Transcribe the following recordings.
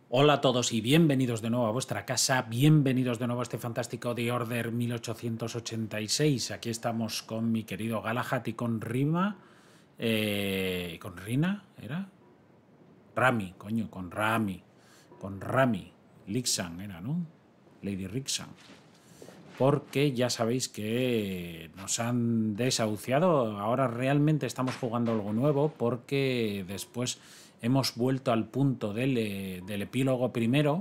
Hola a todos y bienvenidos de nuevo a vuestra casa, bienvenidos de nuevo a este fantástico The Order 1886. Aquí estamos con mi querido Galahad y con Rima, ¿con Rina? ¿Era? Rami, coño, con Rami, Lixan era, ¿no? Lady Rixan. Porque ya sabéis que nos han desahuciado, ahora realmente estamos jugando algo nuevo porque después hemos vuelto al punto del epílogo primero,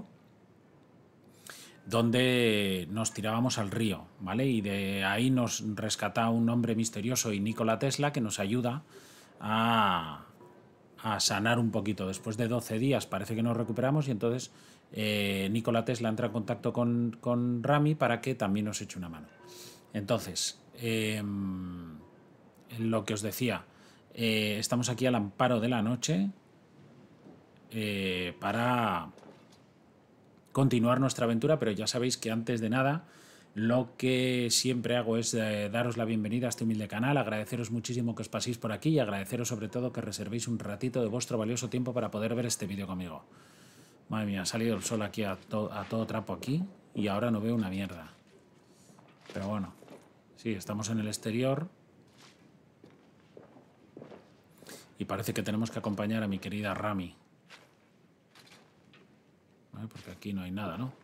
donde nos tirábamos al río, ¿vale? Y de ahí nos rescata un hombre misterioso y Nikola Tesla que nos ayuda a sanar un poquito. Después de 12 días parece que nos recuperamos y entonces Nikola Tesla entra en contacto con Rami para que también nos eche una mano. Entonces, en lo que os decía, estamos aquí al amparo de la noche para continuar nuestra aventura, pero ya sabéis que antes de nada lo que siempre hago es daros la bienvenida a este humilde canal, agradeceros muchísimo que os paséis por aquí y agradeceros sobre todo que reservéis un ratito de vuestro valioso tiempo para poder ver este vídeo conmigo. Madre mía, ha salido el sol aquí a todo trapo aquí y ahora no veo una mierda. Pero bueno, sí, estamos en el exterior y parece que tenemos que acompañar a mi querida Rami. ¿Vale? Porque aquí no hay nada, ¿no?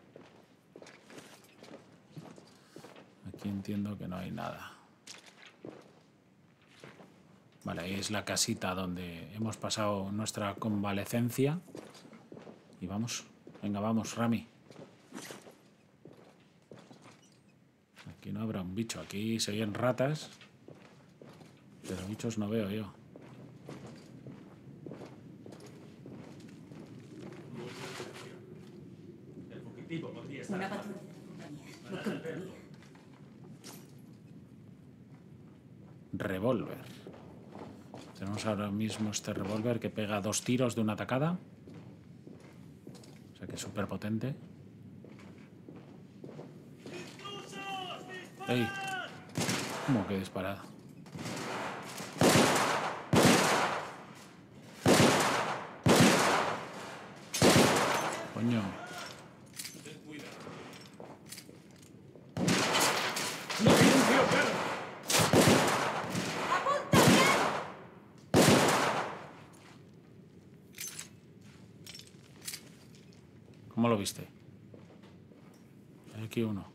Aquí entiendo que no hay nada. Vale, ahí es la casita donde hemos pasado nuestra convalecencia. Y vamos, venga, vamos, Rami. Aquí no habrá un bicho, aquí se oyen ratas, pero bichos no veo yo. Una patrulla de compañía. Revólver. Tenemos ahora mismo este revólver que pega 2 tiros de una tacada. O sea que es súper potente. ¡Ey! ¿Cómo que disparado? Coño. ¿Cómo lo viste? Hay aquí uno.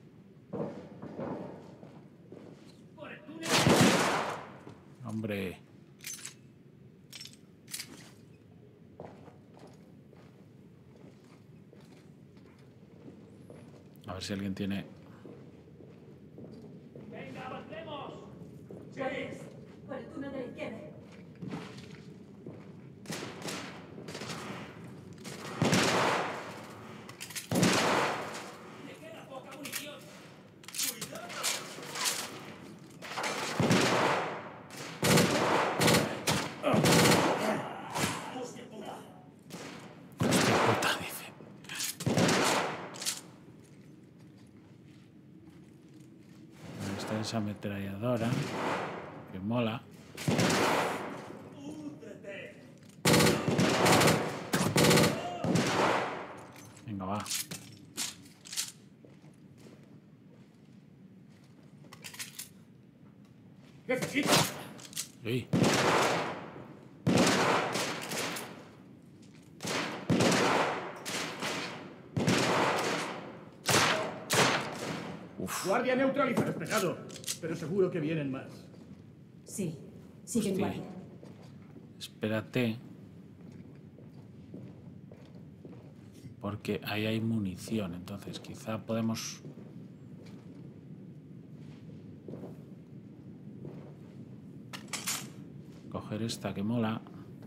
Hombre. A ver si alguien tiene... ¡Venga, avancemos! ¡Sí! Por el túnel de la izquierda. ¡Le queda poca munición! ¡Cuidado! ¡Hostia puta! Hostia puta, dice. Está esa ametralladora que mola. Venga, va. ¡Necesito! Sí. Uf. Guardia neutralizada. Despejado. Pero seguro que vienen más. Sí, sigue Hostia. igual. Espérate. Porque ahí hay munición, entonces quizá podemos... coger esta que mola.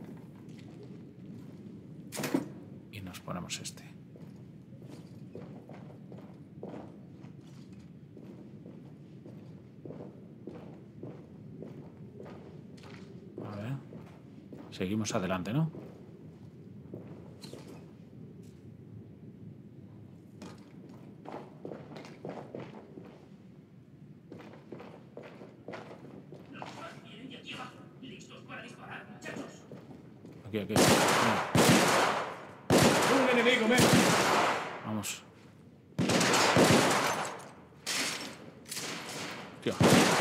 Y nos ponemos este. A ver. Seguimos adelante, ¿no? ¡Listos para disparar, muchachos! Aquí. Un enemigo, men. Vamos. Tío.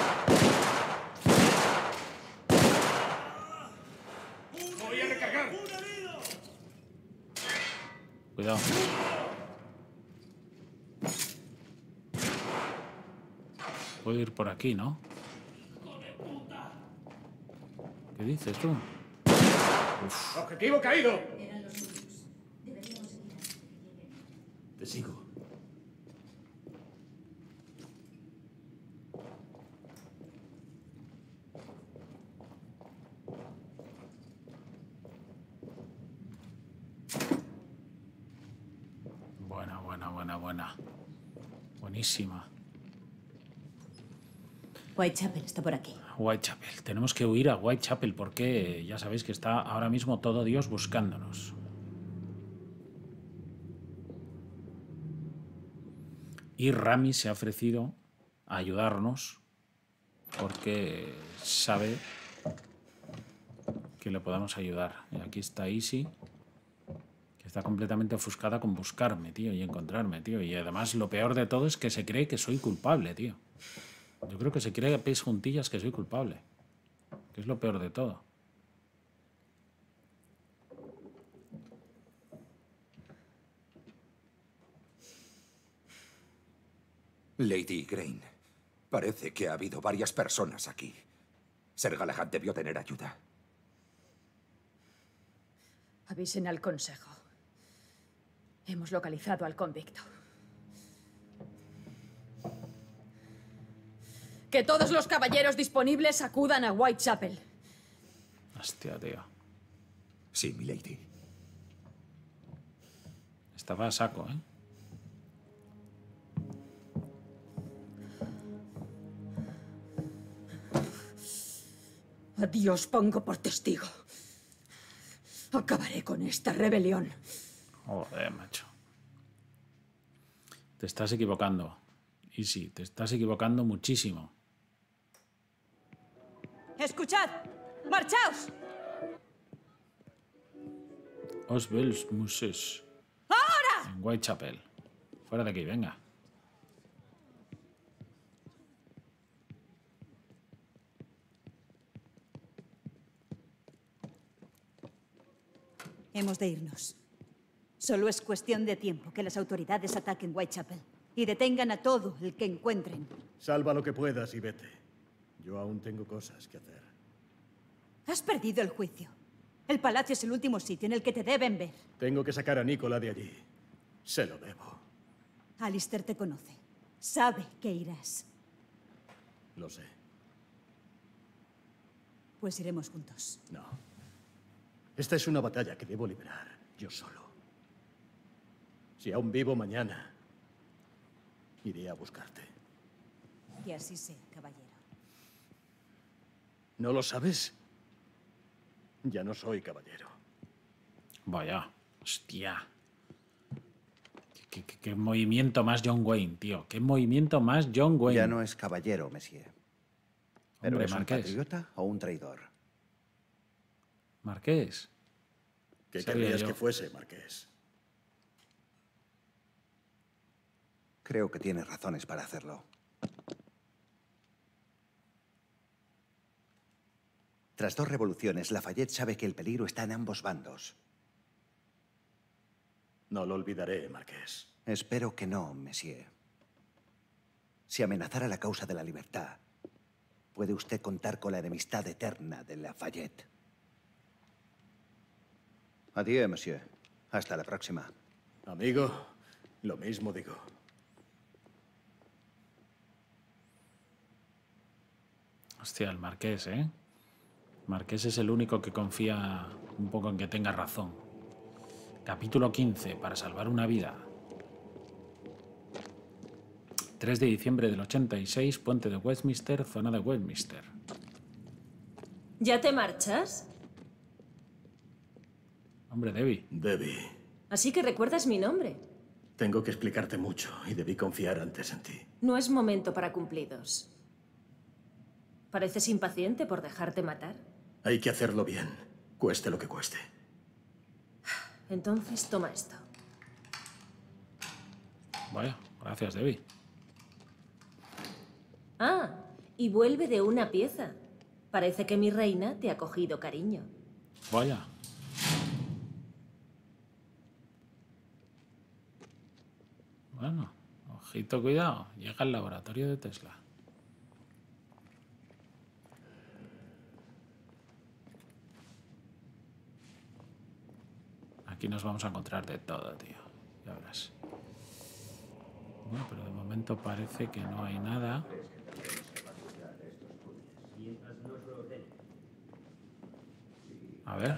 Voy a recargar. Cuidado. Puedo ir por aquí, ¿no? ¿Qué dices tú? Objetivo caído. Eran los únicos. Deberíamos seguir antes de que lleguen. Te sigo. Buena. Buenísima. Whitechapel está por aquí. Whitechapel. Tenemos que huir a Whitechapel porque ya sabéis que está ahora mismo todo Dios buscándonos. Y Rami se ha ofrecido a ayudarnos porque sabe que le podamos ayudar. Y aquí está Easy, que está completamente ofuscada con buscarme, tío, y encontrarme, tío. Y además lo peor de todo es que se cree que soy culpable, tío. Yo creo que se cree a pies juntillas que soy culpable. Que es lo peor de todo. Lady Grain, parece que ha habido varias personas aquí. Ser Galahad debió tener ayuda. Avisen al consejo. Hemos localizado al convicto. Que todos los caballeros disponibles acudan a Whitechapel. Hostia, tío. Sí, milady. Estaba a saco, ¿eh? A Dios pongo por testigo. Acabaré con esta rebelión. Joder, macho. Te estás equivocando. Y sí, te estás equivocando muchísimo. ¡Escuchad! ¡Marchaos! Os veus muses. ¡Ahora! En Whitechapel. Fuera de aquí, venga. Hemos de irnos. Solo es cuestión de tiempo que las autoridades ataquen Whitechapel y detengan a todo el que encuentren. Salva lo que puedas y vete. Yo aún tengo cosas que hacer. Has perdido el juicio. El palacio es el último sitio en el que te deben ver. Tengo que sacar a Nicola de allí. Se lo debo. Alistair te conoce. Sabe que irás. Lo sé. Pues iremos juntos. No. Esta es una batalla que debo librar yo solo. Si aún vivo mañana, iré a buscarte. Que así sea, caballero. ¿No lo sabes? Ya no soy caballero. Vaya, hostia. ¿Qué movimiento más John Wayne, tío? ¿Qué movimiento más John Wayne? Ya no es caballero, Monsieur. Pero Hombre, es un Marqués. patriota o un traidor. Marqués. ¿Qué Sabía querrías yo. que fuese, Marqués? Creo que tiene razones para hacerlo. Tras 2 revoluciones, Lafayette sabe que el peligro está en ambos bandos. No lo olvidaré, Marqués. Espero que no, Monsieur. Si amenazara la causa de la libertad, puede usted contar con la enemistad eterna de Lafayette. Adiós, Monsieur. Hasta la próxima. Amigo, lo mismo digo. Hostia, el Marqués, ¿eh? Marqués es el único que confía un poco en que tenga razón. Capítulo 15, para salvar una vida. 3 de diciembre del 86, Puente de Westminster, zona de Westminster. ¿Ya te marchas? Hombre, Debbie. Debbie, Así que recuerdas mi nombre. tengo que explicarte mucho y debí confiar antes en ti. No es momento para cumplidos. ¿Pareces impaciente por dejarte matar? Hay que hacerlo bien, cueste lo que cueste. Entonces toma esto. Vaya, gracias, Debbie. Ah, y vuelve de una pieza. Parece que mi reina te ha cogido cariño. Vaya. Bueno, ojito, cuidado. Llega al laboratorio de Tesla. Aquí nos vamos a encontrar de todo, tío. Ya verás. Bueno, pero de momento parece que no hay nada. A ver.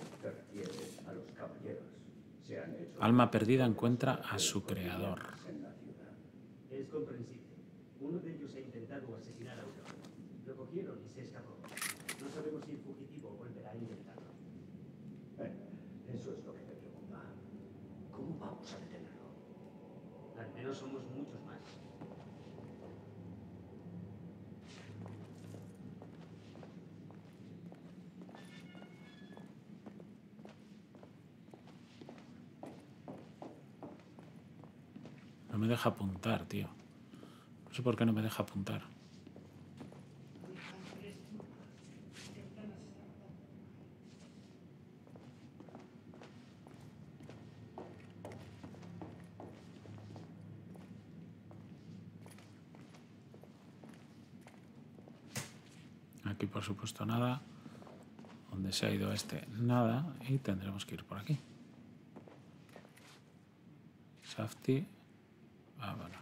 Alma perdida encuentra a su creador. Es comprensible. Uno de ellos ha intentado asesinar a otro. Lo cogieron y se escapó. No sabemos si el fugitivo volverá a intentarlo. Eso es lo que me preocupa. ¿Cómo vamos a detenerlo? Al menos somos muchos más. No me deja apuntar, tío. No sé por qué no me deja apuntar. Aquí, por supuesto, nada. ¿Dónde se ha ido este? Nada. Y tendremos que ir por aquí. Safety. Ah, bueno.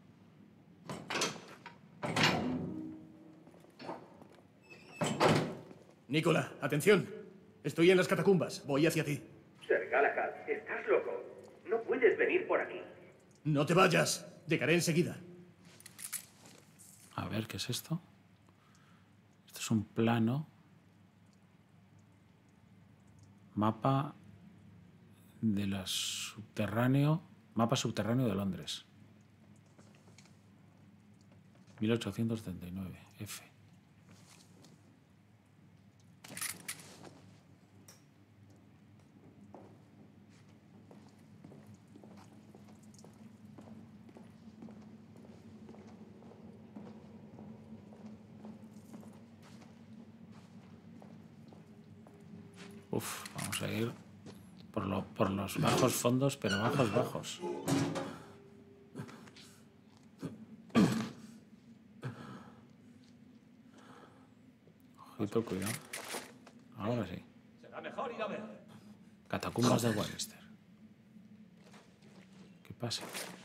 Nicola, atención. Estoy en las catacumbas. Voy hacia ti. Ser Galahad, estás loco. No puedes venir por aquí. No te vayas. Llegaré enseguida. A ver, ¿qué es esto? Esto es un plano. Mapa de la subterráneo. Mapa subterráneo de Londres. 1879. F. Uf, vamos a ir por los bajos fondos, pero bajos, bajos. Ojito, cuidado. Ahora sí. Será mejor ir a ver. Catacumbas de Westminster. ¿Qué pasa?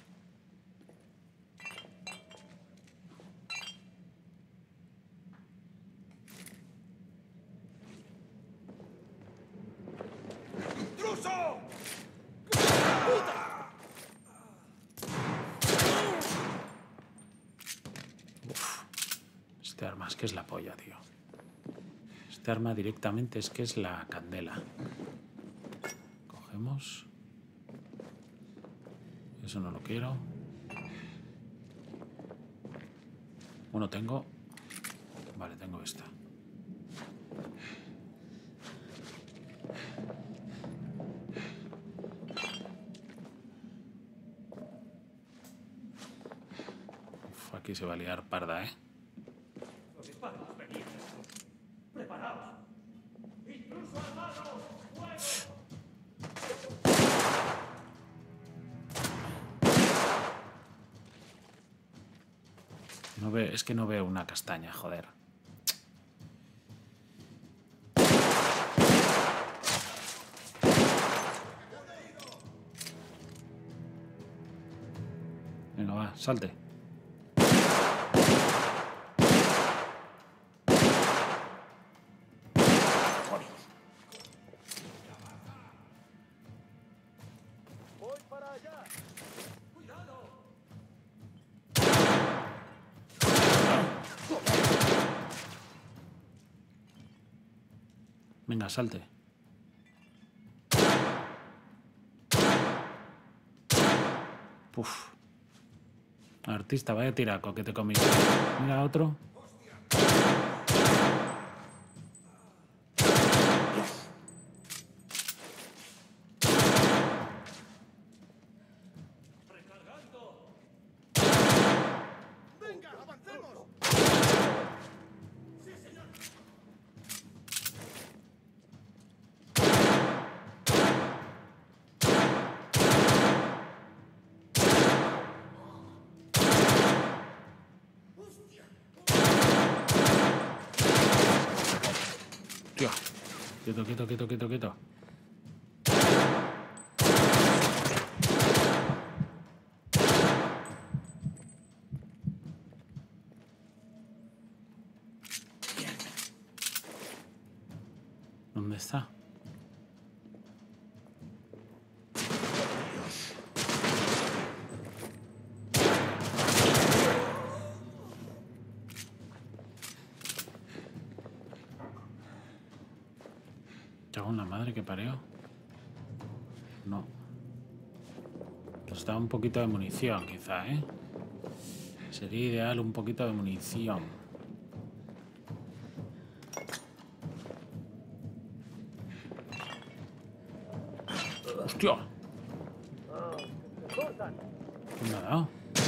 Este arma es que es la polla, tío. Este arma directamente es que es la candela. Cogemos. Eso no lo quiero. Bueno, tengo... Vale, tengo esta. Uf, aquí se va a liar parda, ¿eh? Los disparos venían. Preparaos. ¡Intruso armado! ¡Fuego! No ve, es que no veo una castaña, joder. Venga, va, salte. ¡Voy para allá! ¡Cuidado! Venga, salte. Puf. Artista, vaya tiraco que te comí. Mira otro. ¡Recargando! Quieto, quieto, quieto, quieto, quieto. ¿Dónde está? Cago en la madre que parió. No. Nos da un poquito de munición, quizá, ¿eh? Sería ideal un poquito de munición. ¡Hostia! ¿Qué me ha dado?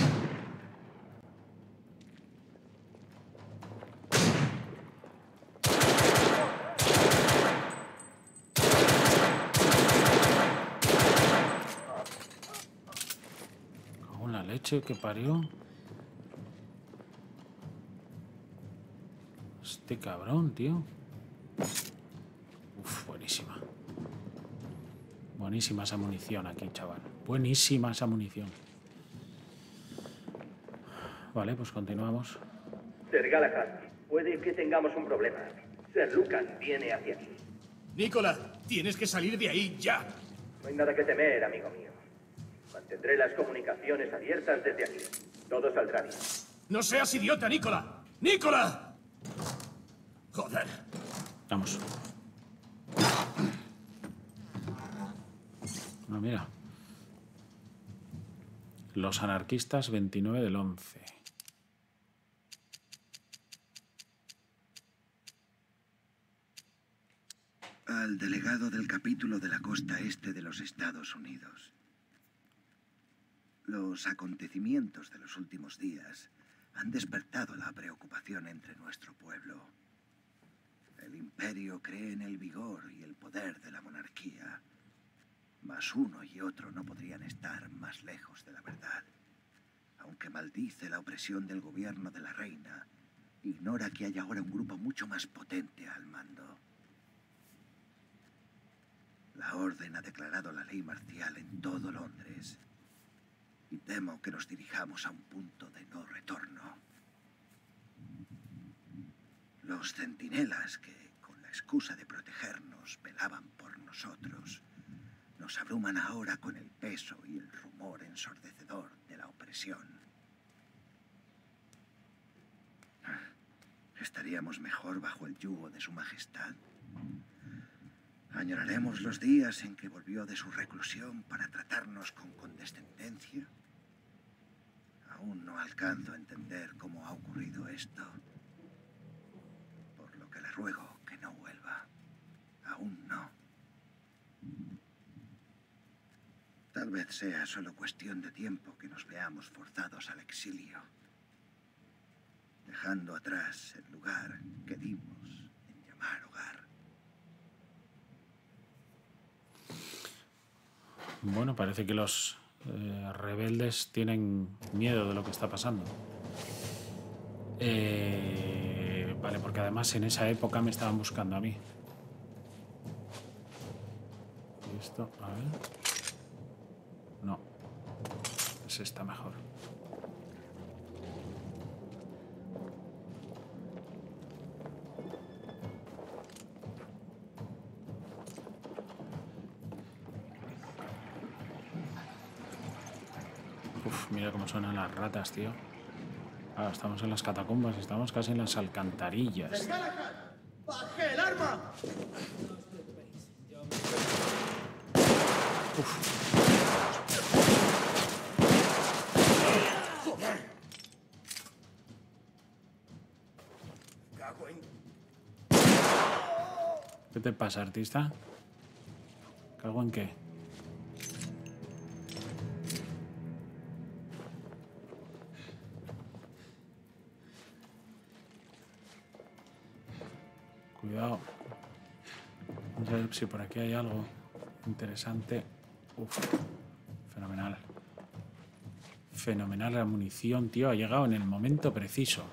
Cago en la leche que parió. Este cabrón, tío. Uf, buenísima. Buenísima esa munición aquí, chaval. Buenísima esa munición. Vale, pues continuamos. Ser Galahad, puede que tengamos un problema. Ser Lucas viene hacia aquí. Nicola, tienes que salir de ahí ya. No hay nada que temer, amigo mío. Mantendré las comunicaciones abiertas desde aquí. Todo saldrá bien. No seas idiota, Nicola. ¡Nicola! Joder. Vamos. Ah, mira. Los anarquistas 29 del 11. Al delegado del capítulo de la costa este de los Estados Unidos. Los acontecimientos de los últimos días han despertado la preocupación entre nuestro pueblo. El imperio cree en el vigor y el poder de la monarquía, mas uno y otro no podrían estar más lejos de la verdad. Aunque maldice la opresión del gobierno de la reina, ignora que hay ahora un grupo mucho más potente al mando. La Orden ha declarado la ley marcial en todo Londres y temo que nos dirijamos a un punto de no retorno. Los centinelas que, con la excusa de protegernos, velaban por nosotros, nos abruman ahora con el peso y el rumor ensordecedor de la opresión. ¿Estaríamos mejor bajo el yugo de su majestad? ¿Añoraremos los días en que volvió de su reclusión para tratarnos con condescendencia? Aún no alcanzo a entender cómo ha ocurrido esto, por lo que le ruego que no vuelva. Aún no. Tal vez sea solo cuestión de tiempo que nos veamos forzados al exilio, dejando atrás el lugar que dimos en llamar hogar. Bueno, parece que los rebeldes tienen miedo de lo que está pasando. Vale, porque además en esa época me estaban buscando a mí. ¿Y esto? A ver. No. Ese está mejor. Uf, mira cómo suenan las ratas, tío. Ahora estamos en las catacumbas, estamos casi en las alcantarillas. ¡Baje el arma! ¿Qué te pasa, artista? ¿Cago en qué? Cuidado. Vamos a ver si por aquí hay algo interesante. Uf, fenomenal. Fenomenal la munición, tío. Ha llegado en el momento preciso.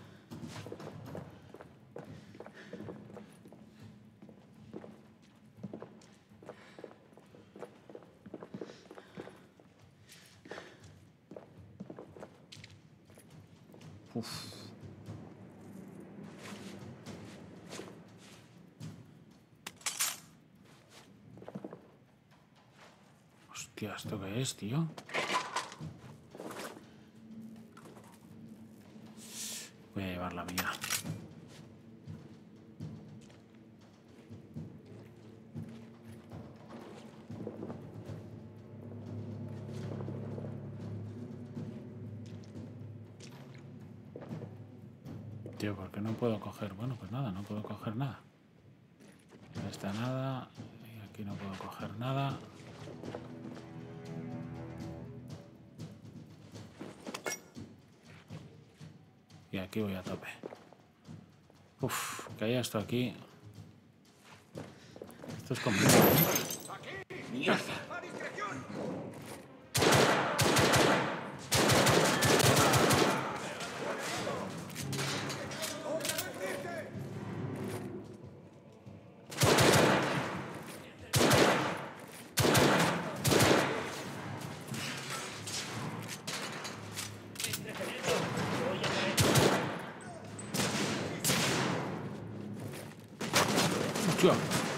Uf. Hostia, ¿esto qué es, tío? Voy a llevar la mía. Tío, ¿por qué no puedo coger? Bueno, pues nada, no puedo coger nada. No está nada. Y aquí no puedo coger nada. Y aquí voy a tope. Uf, que haya esto aquí. Esto es complicado, ¿eh? ¡Mierda! Hostia.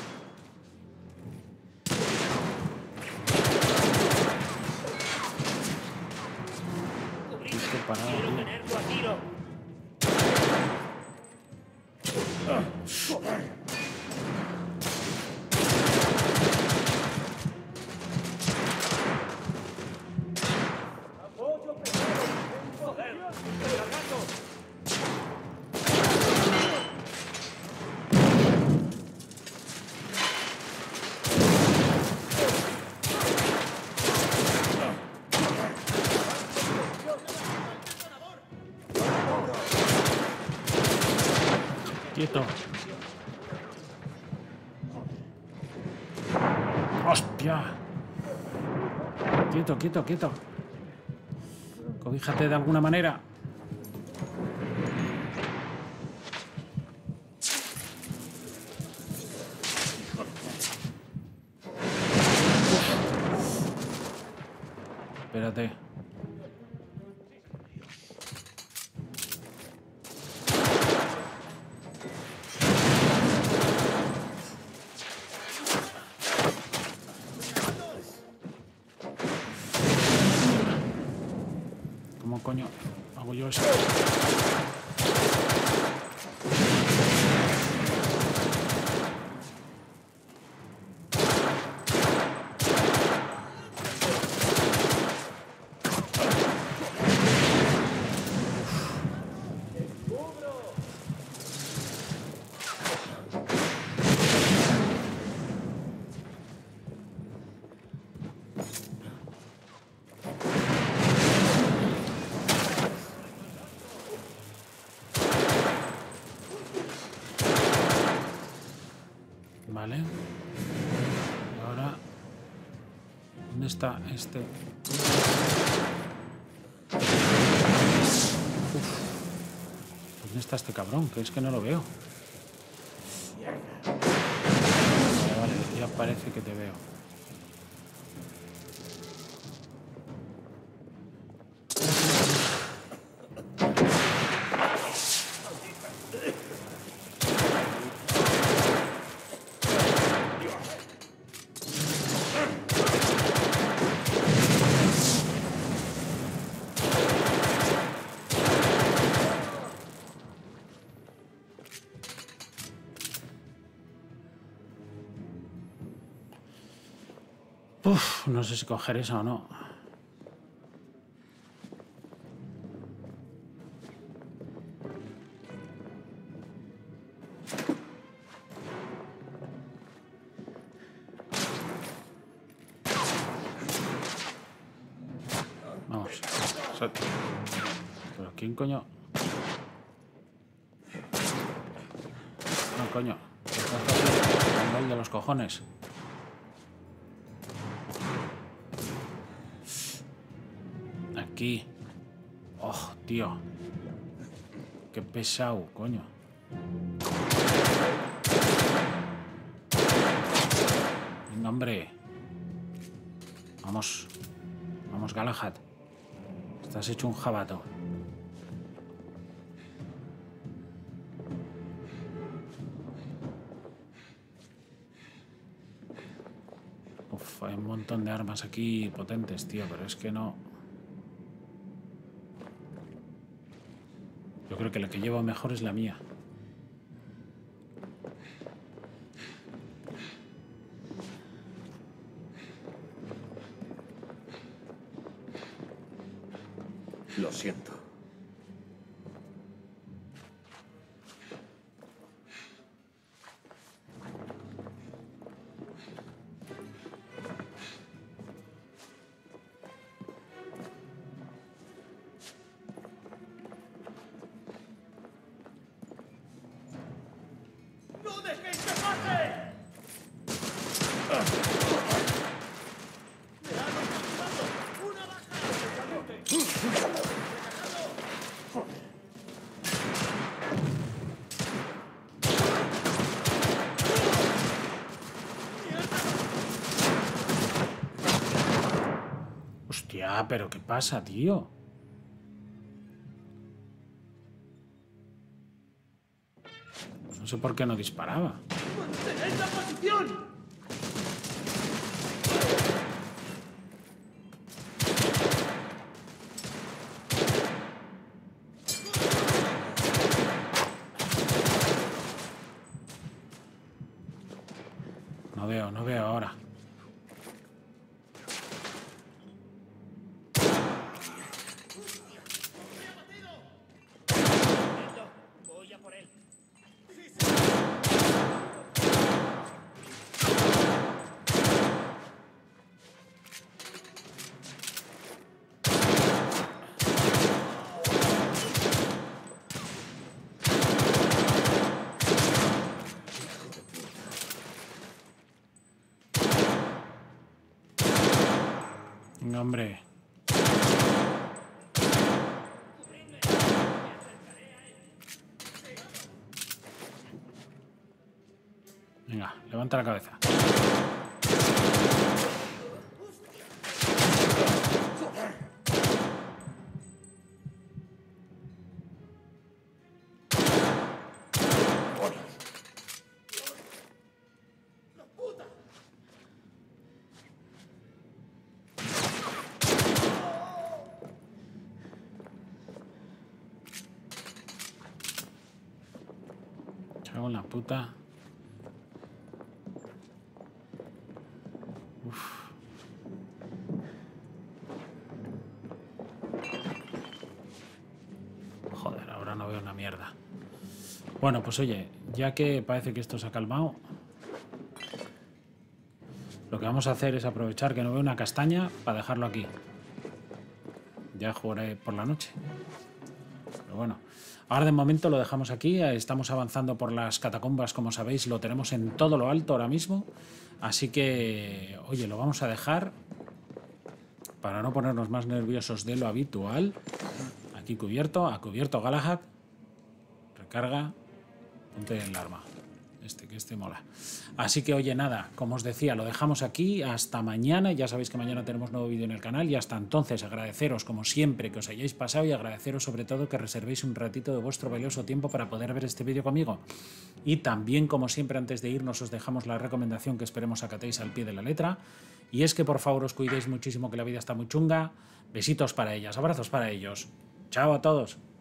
Estoy parado, tío. Quieto. ¡Hostia! Quieto, quieto, quieto. Cobíjate de alguna manera. Espérate. ¿Cómo coño hago yo eso? Vale. Y ahora, ¿dónde está este? Uf. ¿Dónde está este cabrón? Que es que no lo veo. Vale, vale, ya parece que te veo. Uf, no sé si coger eso o no. Vamos. ¿Pero quién coño? No, coño. El de los cojones. Aquí. Oh, tío. Qué pesado, coño. Venga, hombre. Vamos. Vamos, Galahad. Estás hecho un jabato. Hay un montón de armas aquí potentes, tío, pero es que no... Yo creo que la que llevo mejor es la mía. Lo siento. ¡No dejéis que pase! ¡Me han alcanzado! ¡Una baja! Hostia, pero ¿qué pasa, tío? No sé por qué no disparaba. ¡Mantened la posición! No veo ahora. Voy a por él. Venga, hombre. Venga, levanta la cabeza. Chago en la puta. Joder, ahora no veo una mierda. Bueno, pues oye, ya que parece que esto se ha calmado, lo que vamos a hacer es aprovechar que no veo una castaña para dejarlo aquí. Ya jugaré por la noche. Pero bueno, ahora de momento lo dejamos aquí. Estamos avanzando por las catacumbas, como sabéis, lo tenemos en todo lo alto ahora mismo. Así que, oye, lo vamos a dejar para no ponernos más nerviosos de lo habitual. Aquí cubierto, a cubierto Galahad. Recarga. Ponte el arma. Que este mola. Así que, oye, nada, como os decía, lo dejamos aquí. Hasta mañana. Ya sabéis que mañana tenemos nuevo vídeo en el canal. Y hasta entonces, agradeceros, como siempre, que os hayáis pasado. Y agradeceros, sobre todo, que reservéis un ratito de vuestro valioso tiempo para poder ver este vídeo conmigo. Y también, como siempre, antes de irnos, os dejamos la recomendación que esperemos acatéis al pie de la letra. Y es que, por favor, os cuidéis muchísimo, que la vida está muy chunga. Besitos para ellas, abrazos para ellos. Chao a todos.